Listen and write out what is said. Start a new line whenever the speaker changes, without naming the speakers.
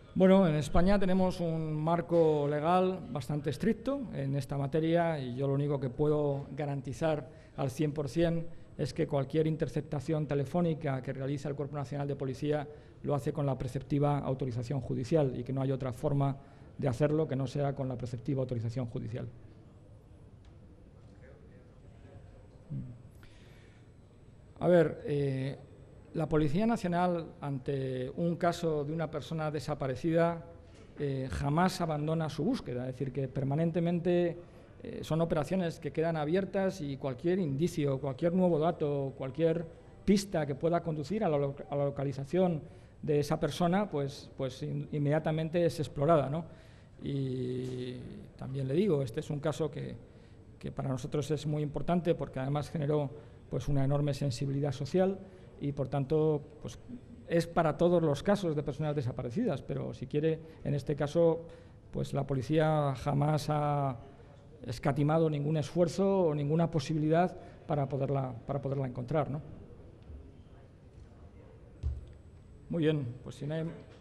Bueno, en España tenemos un marco legal bastante estricto en esta materia y yo lo único que puedo garantizar al 100% es que cualquier interceptación telefónica que realiza el Cuerpo Nacional de Policía lo hace con la preceptiva autorización judicial y que no hay otra forma de hacerlo que no sea con la preceptiva autorización judicial. A ver, la Policía Nacional, ante un caso de una persona desaparecida, jamás abandona su búsqueda. Es decir, que permanentemente son operaciones que quedan abiertas y cualquier indicio, cualquier nuevo dato, cualquier pista que pueda conducir a la localización de esa persona, pues inmediatamente es explorada, ¿no? Y también le digo, este es un caso que para nosotros es muy importante porque además generó pues una enorme sensibilidad social y por tanto pues es para todos los casos de personas desaparecidas, pero si quiere, en este caso pues la policía jamás ha escatimado ningún esfuerzo o ninguna posibilidad para poderla encontrar, ¿no? Muy bien, pues si no hay